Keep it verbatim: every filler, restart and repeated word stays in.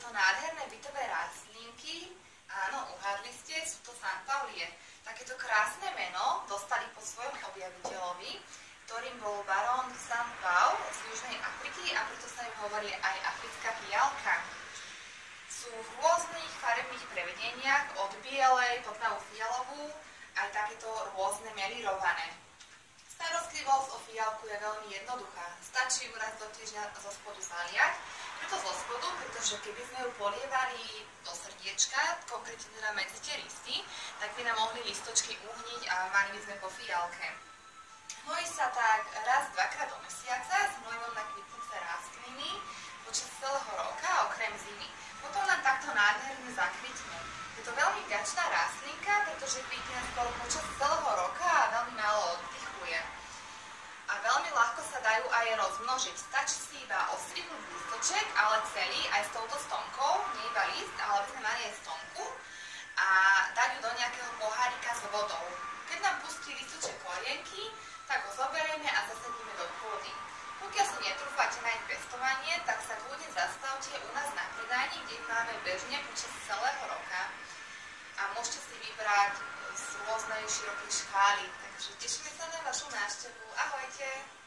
takéto nádherné bytové rastlinky. Áno, uhádli ste, sú to Sanpaulie. Takéto krásne meno dostali po svojom objaviteľovi, ktorým bol barón Saint-Pau z Južnej Afriky a preto sa im hovorí aj africká fialka. Sú v rôznych farebných prevedeniach, od bielej po tmavú fialovú, aj takéto rôzne melírované. Starostlivosť o fialku je veľmi jednoduchá. Stačí ju raz do týždňa zo spodu zaliať. Preto zo spodu, pretože keby sme ju polievali do srdiečka, konkrétne teda medzi tie listy, tak by nám mohli listočky uhniť a mali by sme po fialke. Hnojí sa tak raz, dvakrát do mesiaca s hnojivom na kvitnúce rastliny počas celého roka, okrem zimy. Potom nám takto nádherne zakvitnú. Je to veľmi vďačná rastlinka, pretože kvitne skôr počas celého roka a veľmi málo oddychuje. A veľmi ľahko sa dajú aj rozmnožiť. Stačí si iba ostrihnúť listoček, ale celý, aj s touto stonkou, nie iba list, ale by sme mali aj stonku a dať ju do nejakého pohárika s vodou. Keď nám pustí listoček korienky, tak ho zoberieme a zasadíme do pôdy. Pokiaľ si netrúfate na ich pestovanie, tak sa kľudne zastavte u nás na predajni, kde ich máme bežne počas celého roka a môžete si vybrať z rôznej širokej škály. Takže tešíme sa na vašu návštevu. Ahojte!